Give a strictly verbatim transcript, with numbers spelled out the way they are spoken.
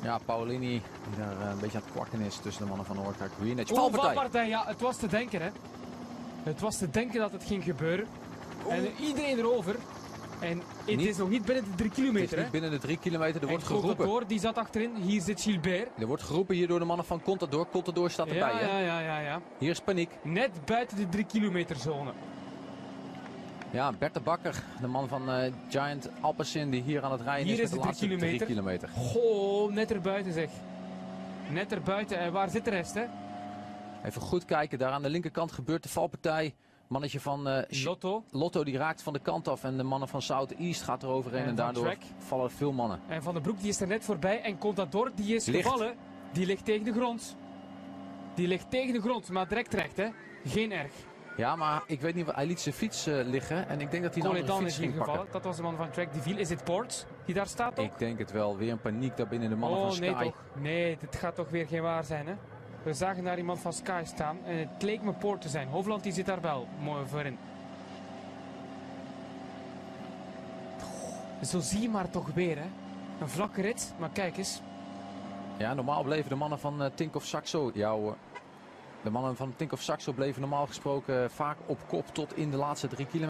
Ja, Paolini die daar uh, een beetje aan het kwakken is tussen de mannen van Orca Green Edge. Valpartij. valpartij, ja, het was te denken hè. Het was te denken dat het ging gebeuren. Oeh. En uh, iedereen erover. En het niet, is nog niet binnen de drie kilometer. Het is niet binnen de drie kilometer, er en wordt geroepen. Contador, die zat achterin, hier zit Gilbert. Er wordt geroepen hier door de mannen van Contador. Contador staat erbij ja, hè. Ja, ja, ja, ja. Hier is paniek. Net buiten de drie kilometer zone. Ja, Bert de Bakker, de man van uh, Giant Alpecin die hier aan het rijden hier is, is met de, de drie kilometer. drie kilometer. Goh, net erbuiten zeg. Net erbuiten. En waar zit de rest hè? Even goed kijken, daar aan de linkerkant gebeurt de valpartij. Mannetje van uh, Lotto. Lotto die raakt van de kant af en de mannen van South East gaat er overheen en, en daardoor track. vallen veel mannen. En Van den Broek die is er net voorbij en Contador die is ligt. gevallen. Die ligt tegen de grond. Die ligt tegen de grond, maar direct recht hè. Geen erg. Ja, maar ik weet niet, hij liet zijn fiets uh, liggen en ik denk dat hij een andere fiets ging gevallen. pakken. Dat was de man van Track die viel. Is het Ports die daar staat toch? Ik denk het wel. Weer een paniek daar binnen de mannen oh, van Sky. Nee toch. Nee, dit gaat toch weer geen waar zijn hè. We zagen daar iemand van Sky staan en het leek me Poort te zijn. Hovland die zit daar wel mooi voorin. Zo zie je maar toch weer hè. Een vlakke rit, maar kijk eens. Ja, normaal bleven de mannen van uh, Tinkoff Saxo, jou, de mannen van Tinkoff Saxo bleven normaal gesproken uh, vaak op kop tot in de laatste drie kilometer.